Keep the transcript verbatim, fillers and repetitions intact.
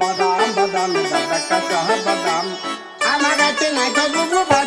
বাদাম বাদাম দাদা কাঁচা বাদাম আমার কাছে নাই তো বুবু